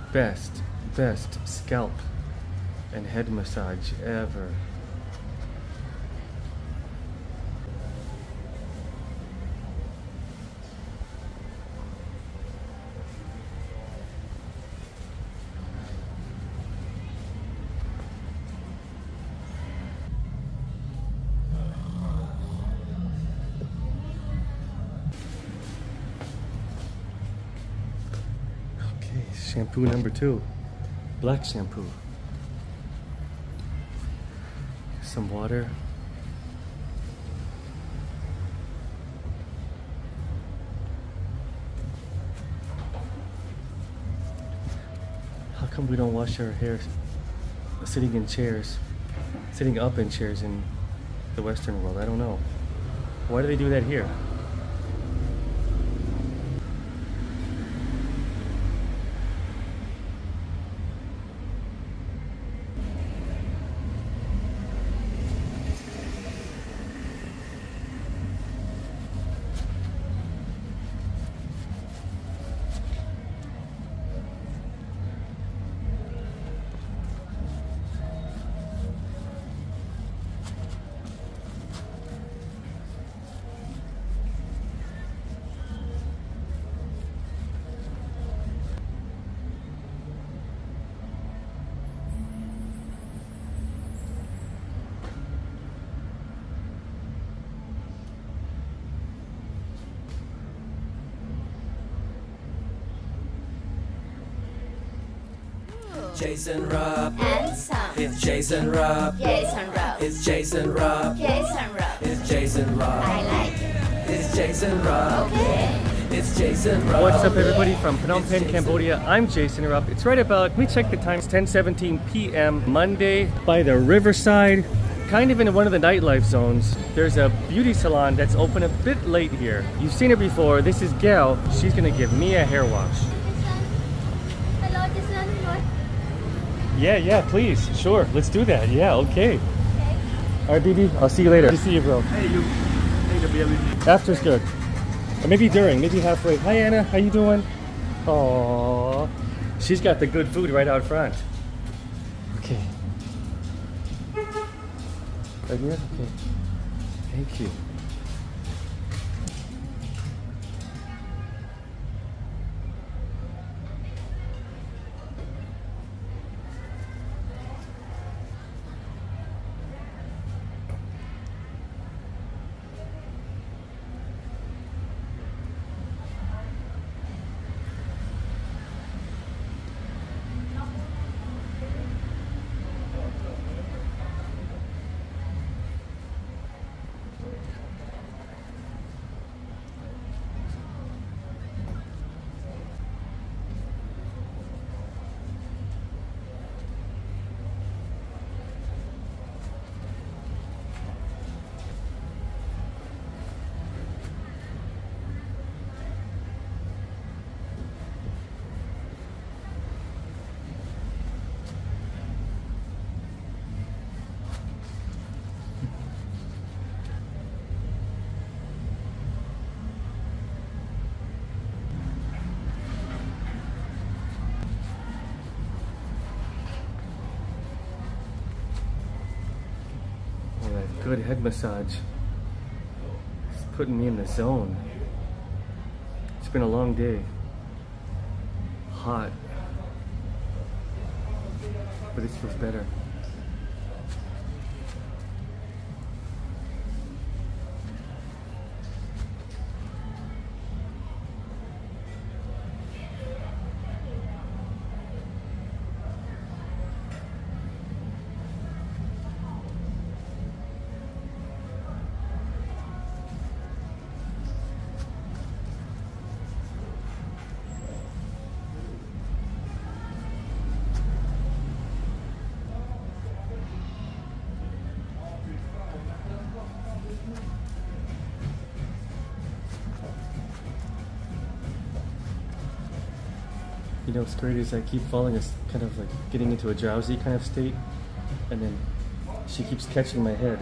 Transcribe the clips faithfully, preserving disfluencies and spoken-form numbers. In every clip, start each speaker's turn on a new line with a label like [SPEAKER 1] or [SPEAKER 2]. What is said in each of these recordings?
[SPEAKER 1] best, best scalp and head massage ever. Shampoo number two, black shampoo. Some water. How come we don't wash our hair sitting in chairs, sitting up in chairs in the Western world? I don't know. Why do they do that here?
[SPEAKER 2] Jason Rob
[SPEAKER 3] and some.
[SPEAKER 2] It's Jason Rob.
[SPEAKER 3] Jason Rob.
[SPEAKER 2] It's Jason Rob.
[SPEAKER 3] Jason Rob.
[SPEAKER 2] It's Jason Rob.
[SPEAKER 3] I like it.
[SPEAKER 2] It's Jason Rob.
[SPEAKER 3] Okay.
[SPEAKER 2] It's Jason Rob.
[SPEAKER 1] What's up, everybody, from Phnom Penh, Cambodia? I'm Jason Rupp. It's right about, let me check the time, it's ten seventeen p m Monday by the riverside, kind of in one of the nightlife zones. There's a beauty salon that's open a bit late here. You've seen her before. This is Keow. She's gonna give me a hair wash.
[SPEAKER 3] Hello, Jason. Hello.
[SPEAKER 1] Yeah, yeah, please. Sure, let's do that. Yeah, okay.
[SPEAKER 3] Okay.
[SPEAKER 1] All right, B B, I'll see you later. Good to see you, bro.
[SPEAKER 2] Hey, you. Hey, the baby.
[SPEAKER 1] After's good. Or maybe during, maybe halfway. Hi, Anna. How you doing? Aww. She's got the good food right out front. Okay. Right here? Okay. Thank you. Good head massage. It's putting me in the zone. It's been a long day. Hot. But this feels better. You know what's great is I keep falling, as kind of like getting into a drowsy kind of state, and then she keeps catching my head.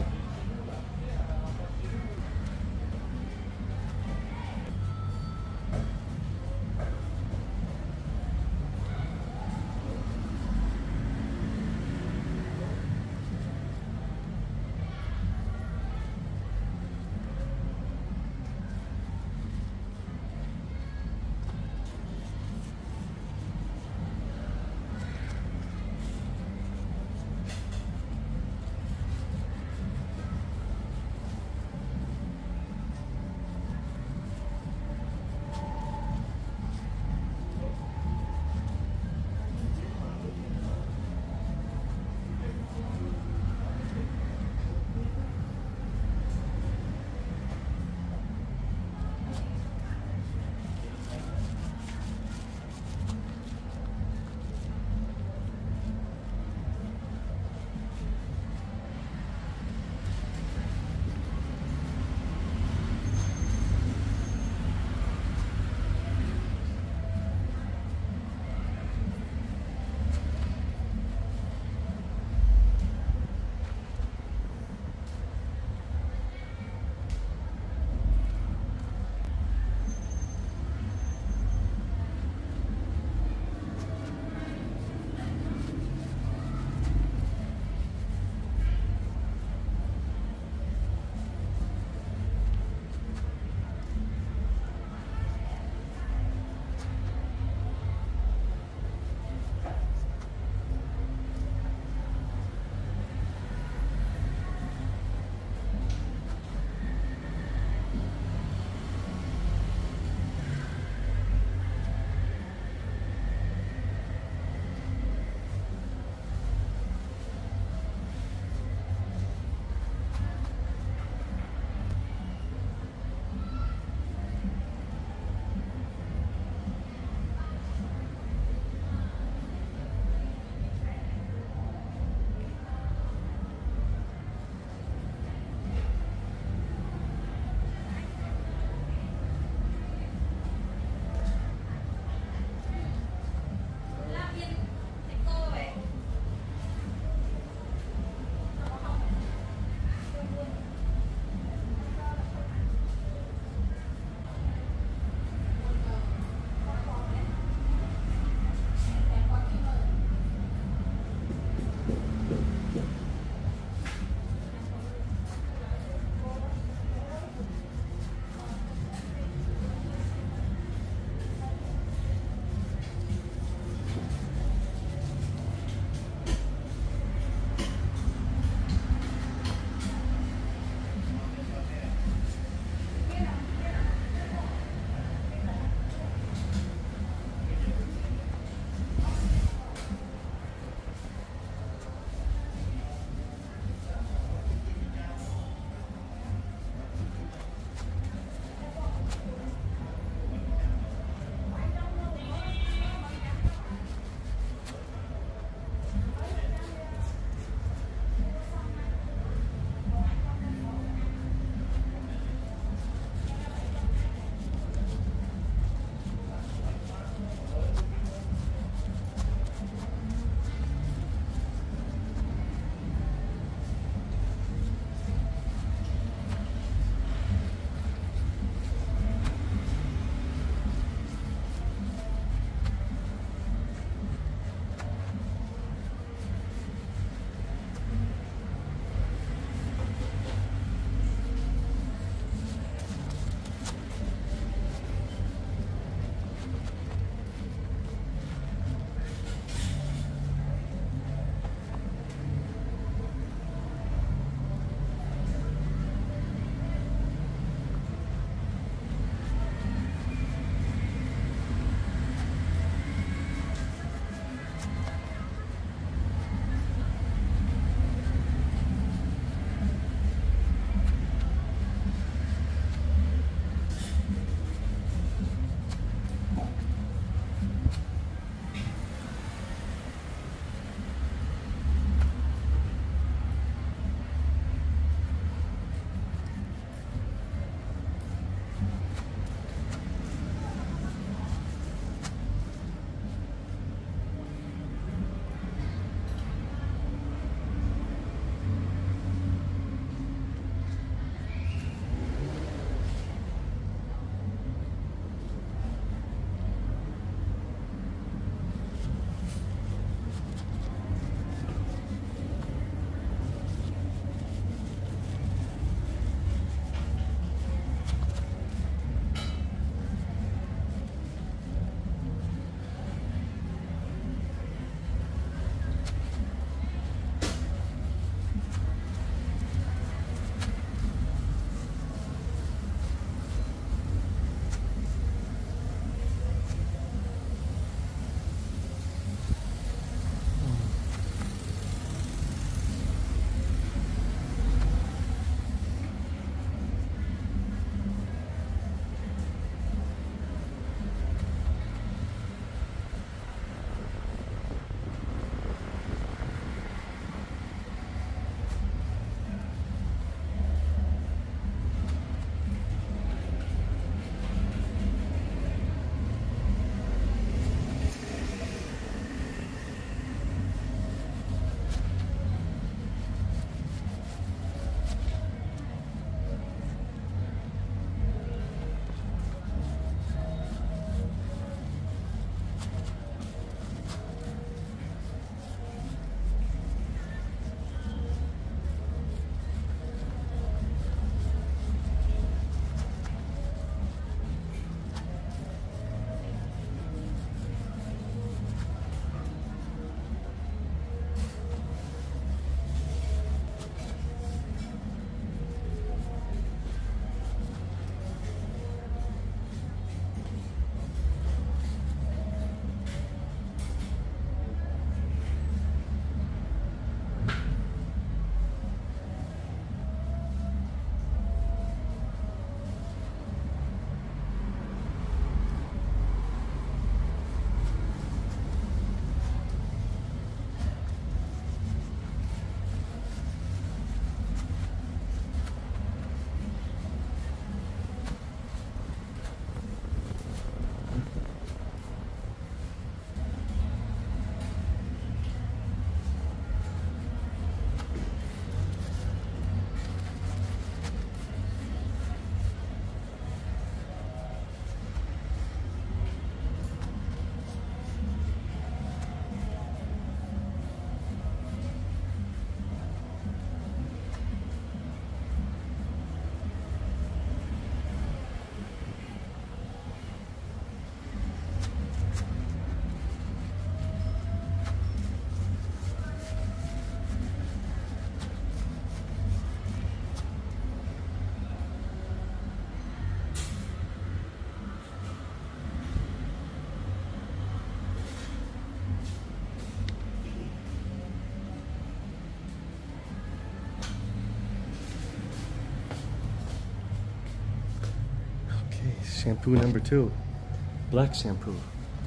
[SPEAKER 1] Shampoo number two. Black shampoo.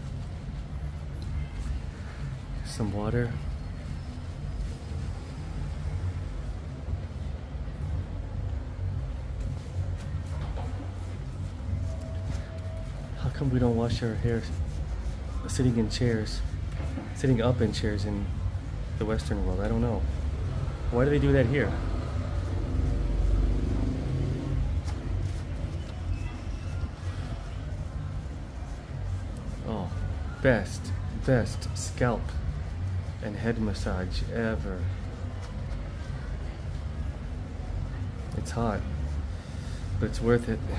[SPEAKER 1] Some water. How come we don't wash our hair sitting in chairs, sitting up in chairs in the Western world? I don't know. Why do they do that here? Oh, best, best scalp and head massage ever. It's hot, but it's worth it.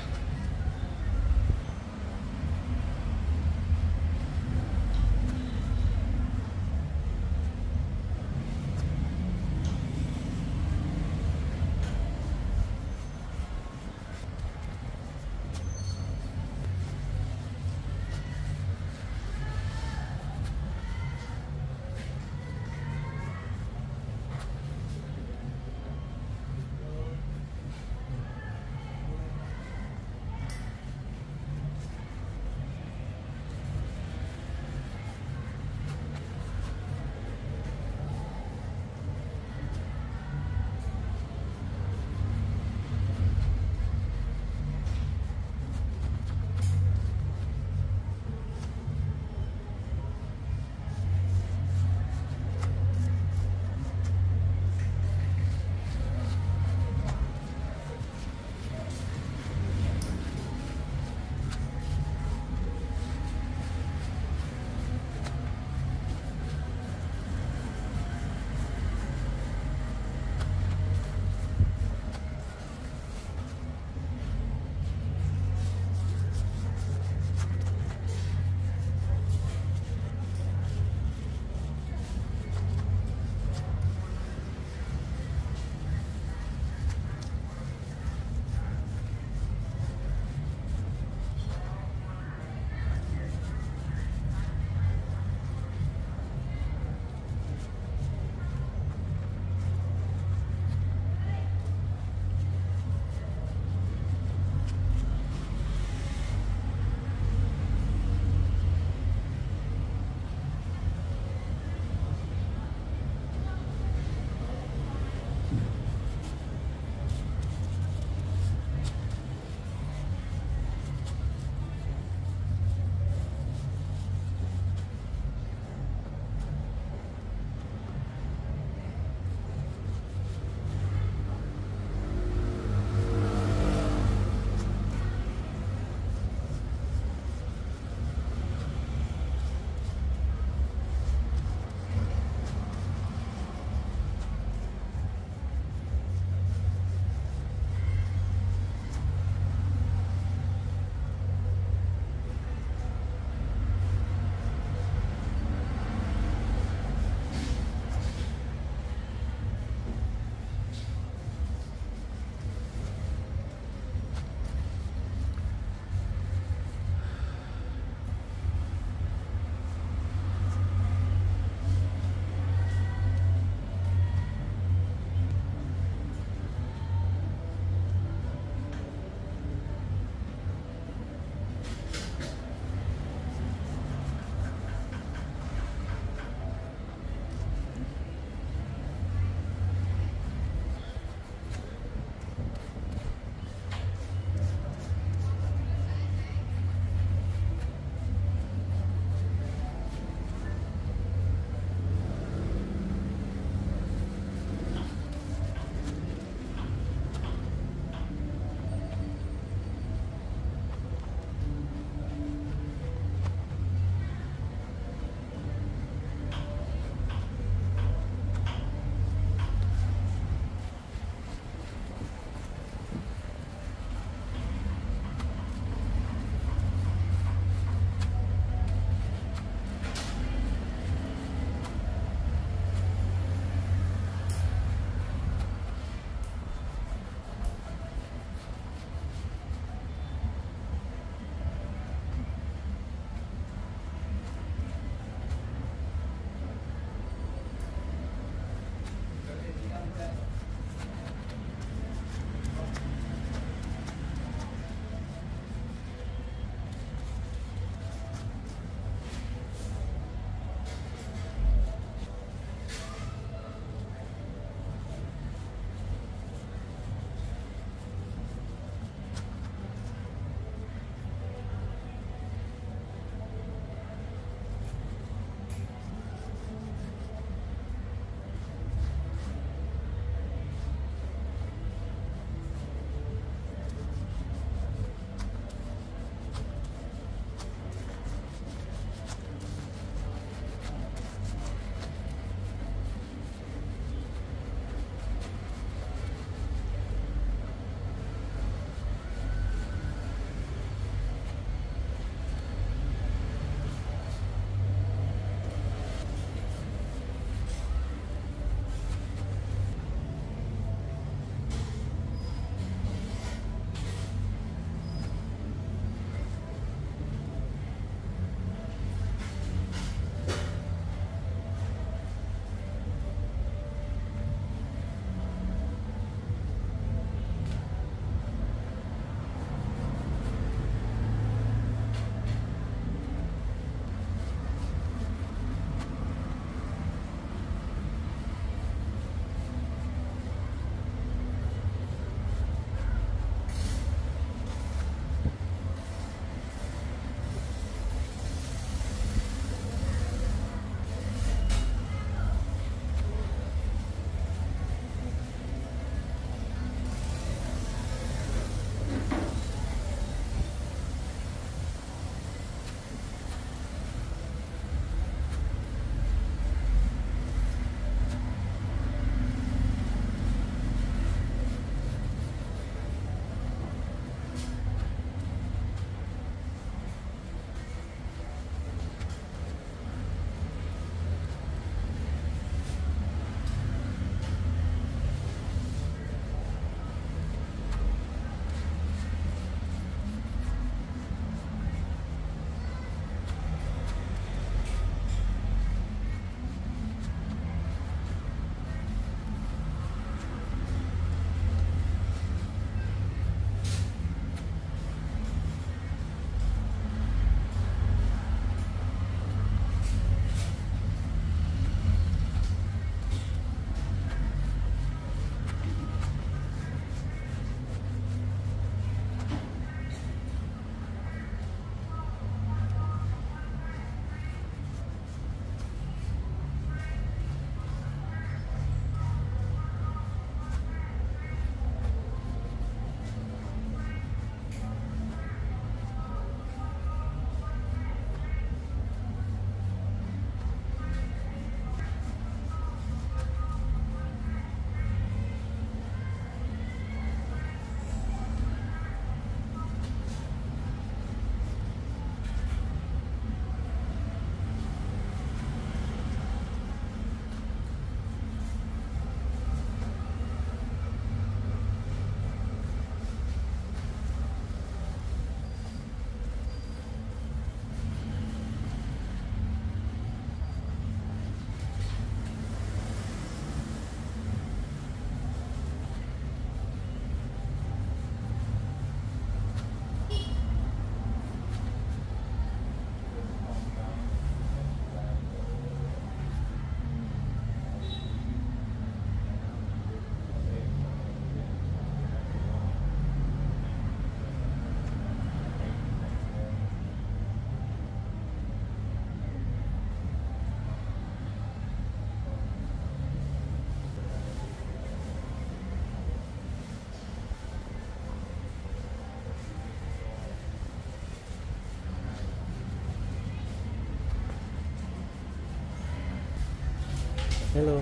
[SPEAKER 1] Hello.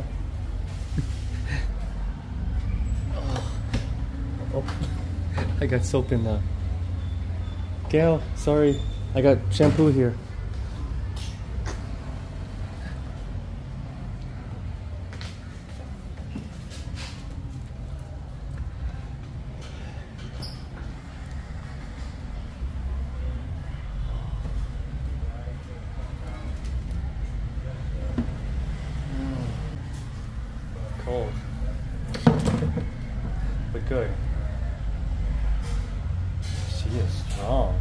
[SPEAKER 1] oh. oh. I got soap in the... Keow, sorry. I got shampoo here. Cold. But good. She is strong.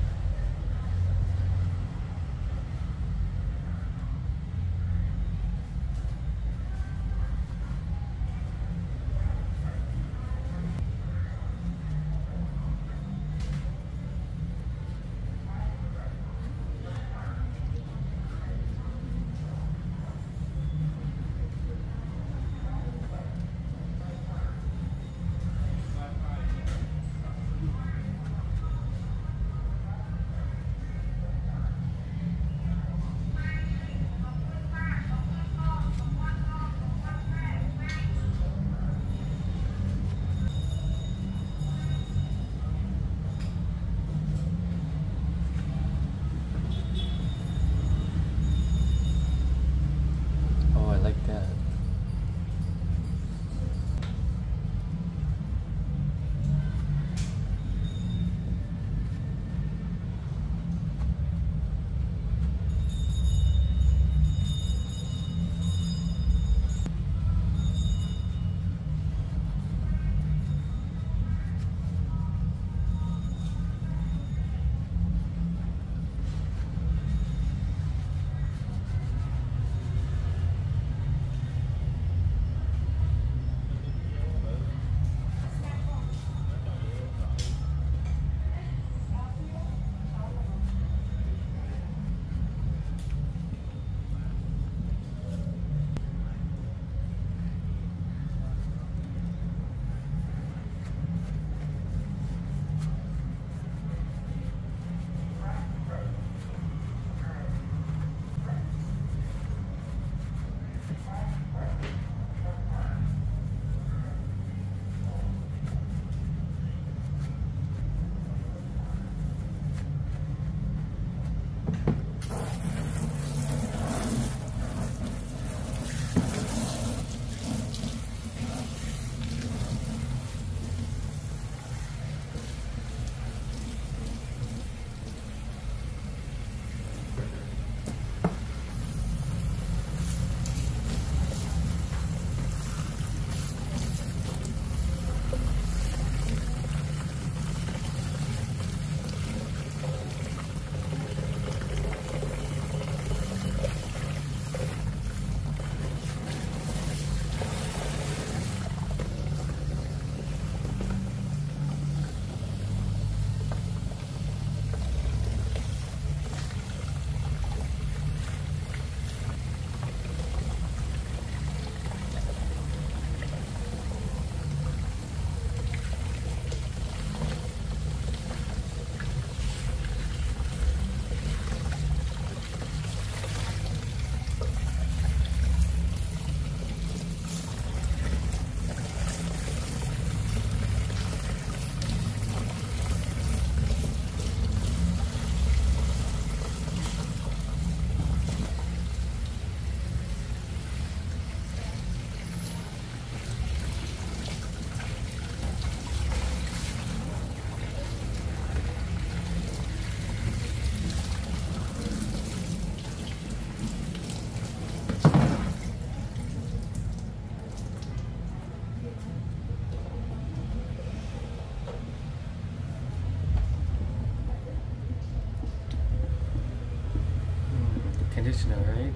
[SPEAKER 1] Conditioner, right?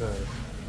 [SPEAKER 1] good.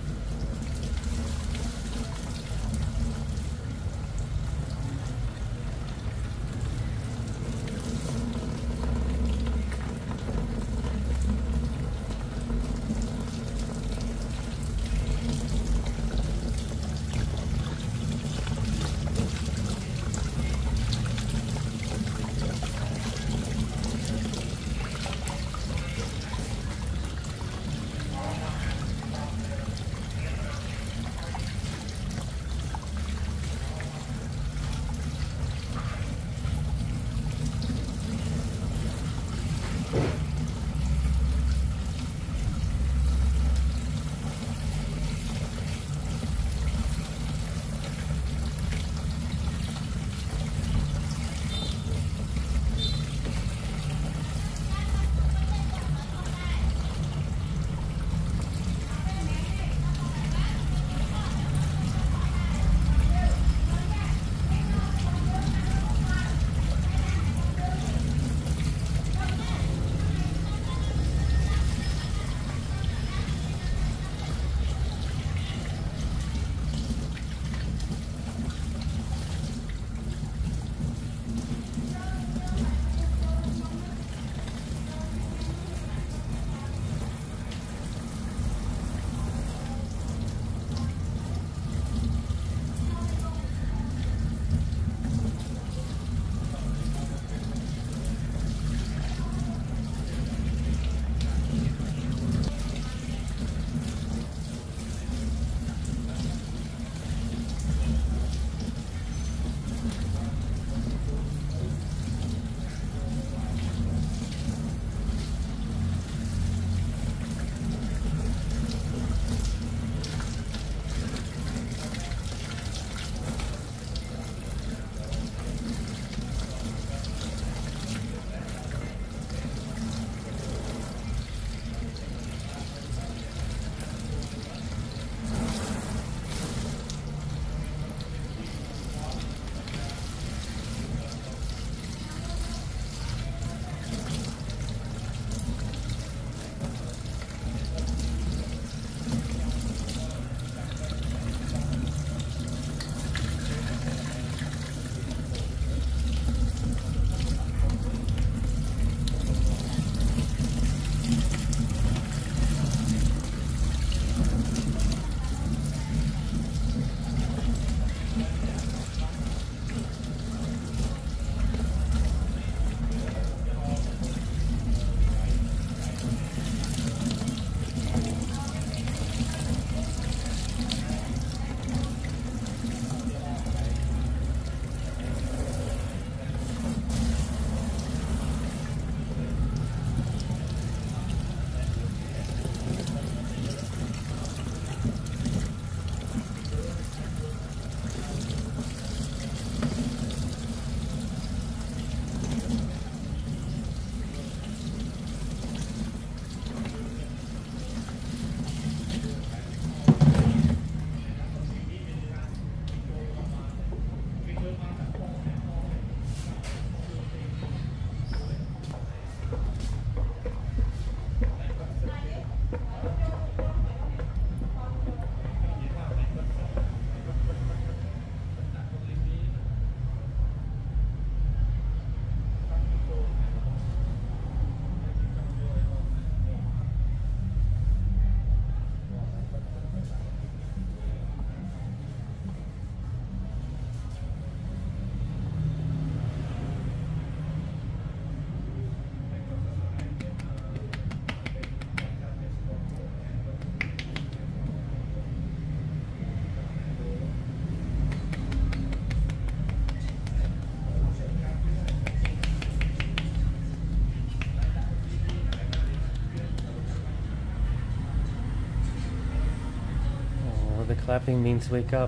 [SPEAKER 1] Clapping means wake up.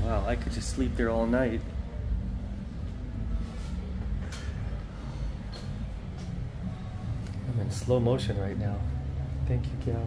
[SPEAKER 1] Wow, I could just sleep there all night. I'm in slow motion right now. Thank you, Keow.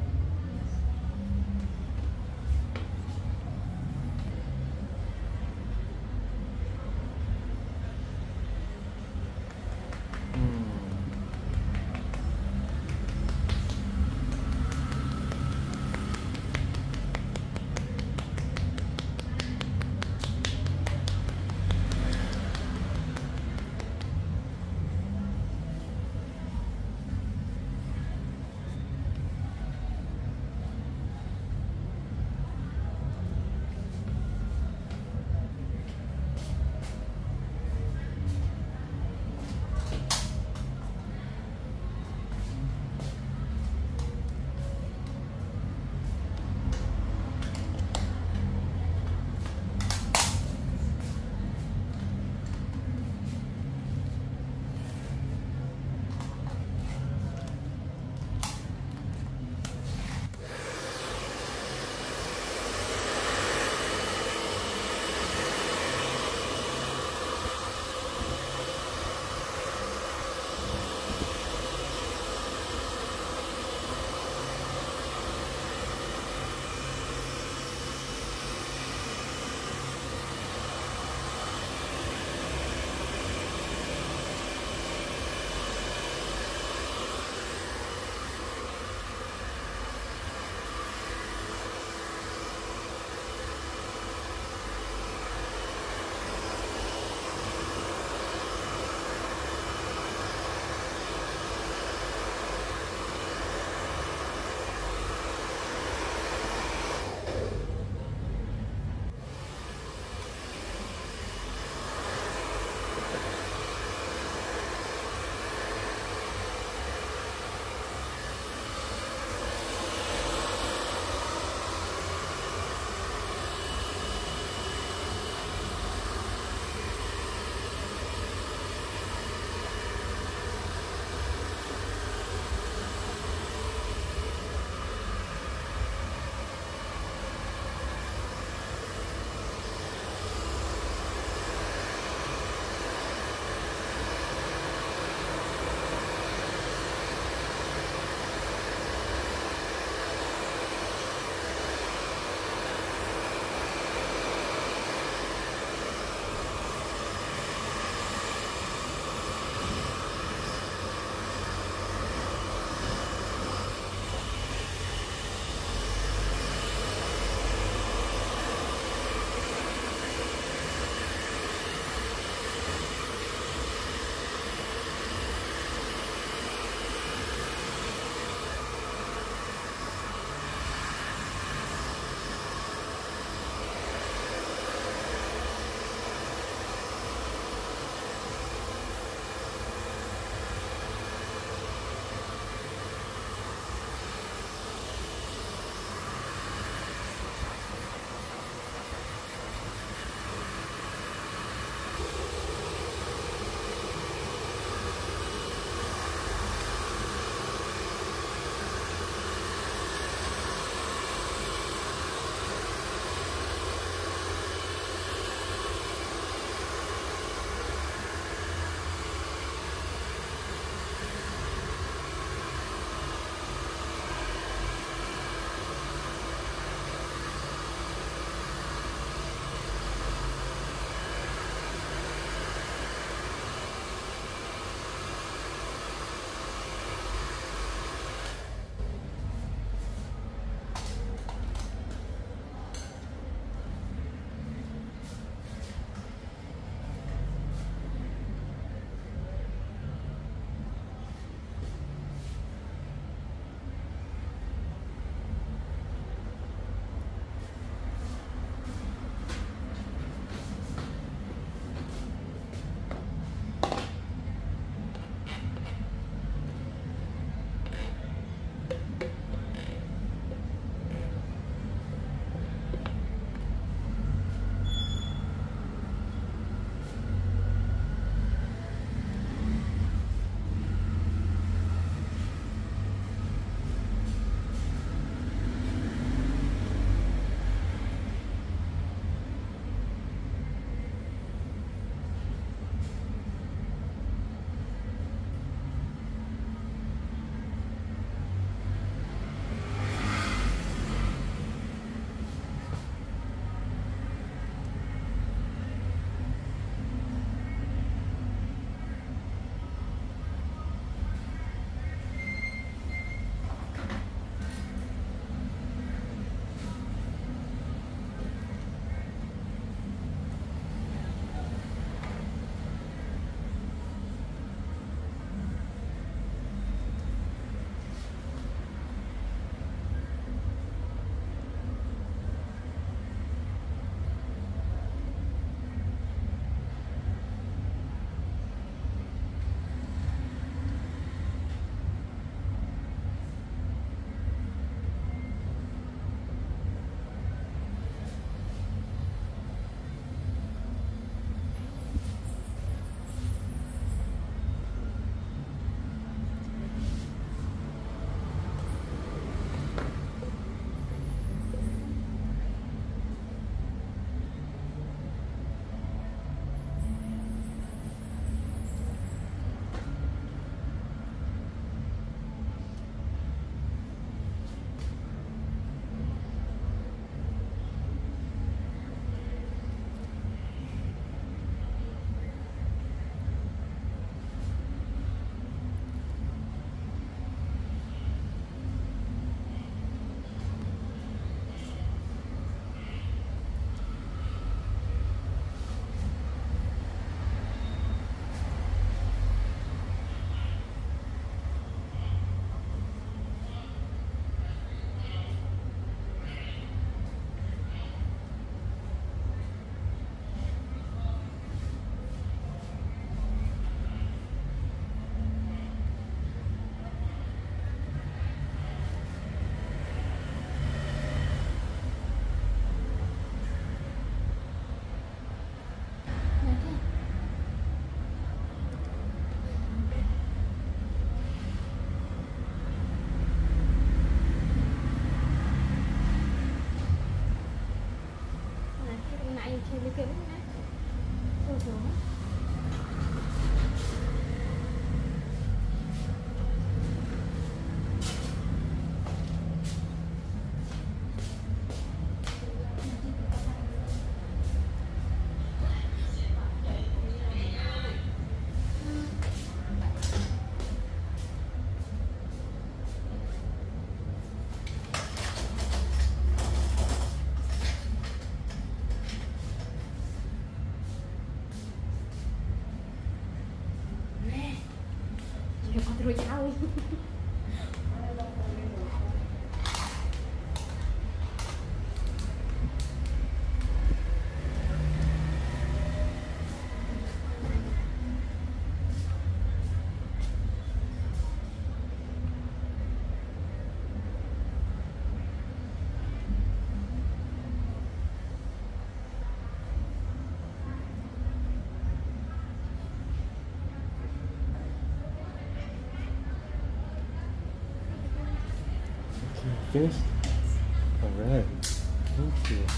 [SPEAKER 1] Finished? Alright. Thank you.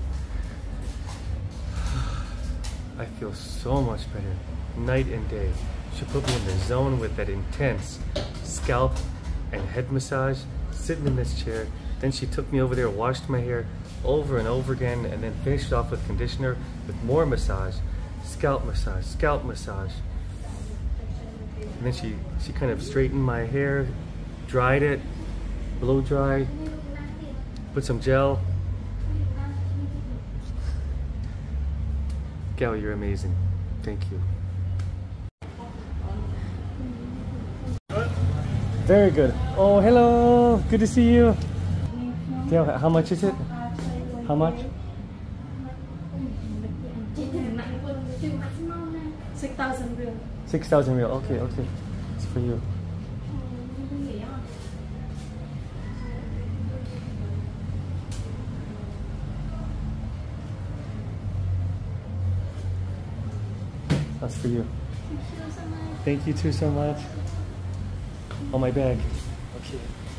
[SPEAKER 1] I feel so much better. Night and day. She put me in the zone with that intense scalp and head massage, sitting in this chair. Then she took me over there, washed my hair over and over again, and then finished off with conditioner with more massage. Scalp massage, scalp massage. And then she, she kind of straightened my hair, dried it, blow dry, put some gel. Keaw, you're amazing. Thank you. Very good. Oh, hello. Good to see you. Keaw, how much is it? How much?
[SPEAKER 4] Six thousand real.
[SPEAKER 1] Six thousand real. Okay, okay. It's for you. That's for you. Thank you too so much. Oh, my bag. Okay.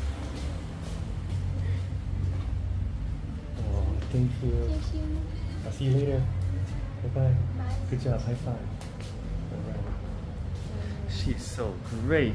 [SPEAKER 1] Oh, thank you. I'll see you later. Bye bye. Good job. High five. All right. She's so great.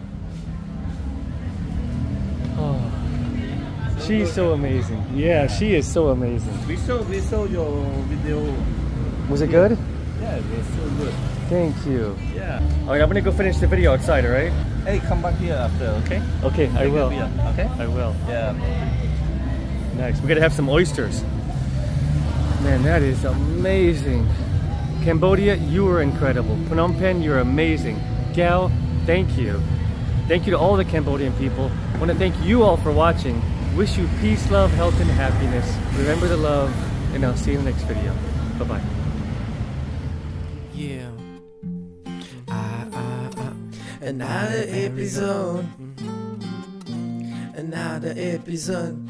[SPEAKER 1] Oh, she's so amazing. Yeah, she is so amazing.
[SPEAKER 2] We saw, we saw your video.
[SPEAKER 1] Was it good?
[SPEAKER 2] Yeah, it was so good.
[SPEAKER 1] Thank you.
[SPEAKER 2] Yeah.
[SPEAKER 1] All right, I'm gonna go finish the video outside. All right?
[SPEAKER 2] Hey, come back here after, okay?
[SPEAKER 1] Okay, I
[SPEAKER 2] Take a
[SPEAKER 1] will.
[SPEAKER 2] beer, okay?
[SPEAKER 1] I will.
[SPEAKER 2] Yeah.
[SPEAKER 1] Nice. We're gonna have some oysters. Man, that is amazing. Cambodia, you were incredible. Phnom Penh, you're amazing. Keaw, thank you. Thank you to all the Cambodian people. I want to thank you all for watching. Wish you peace, love, health, and happiness. Remember to love, and I'll see you in the next video. Bye-bye.
[SPEAKER 5] Yeah. Ah, ah, ah. Another episode. Another episode.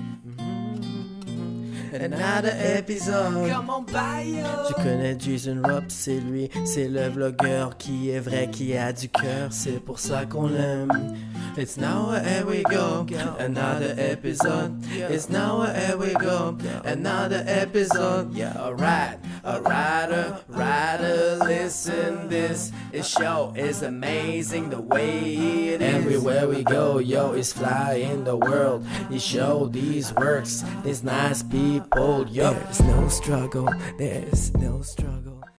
[SPEAKER 5] Another episode. Tu connais Jason Robb, c'est lui, c'est le vlogueur qui est vrai, qui a du cœur, c'est pour ça qu'on l'aime. It's now here we go, another episode. It's now here we go, another episode. Yeah, alright, alright, alright, listen, this is show is amazing the way it is. Everywhere we go, yo, it's fly in the world. You show these works, these nice people, yo. There's no struggle, there's no struggle.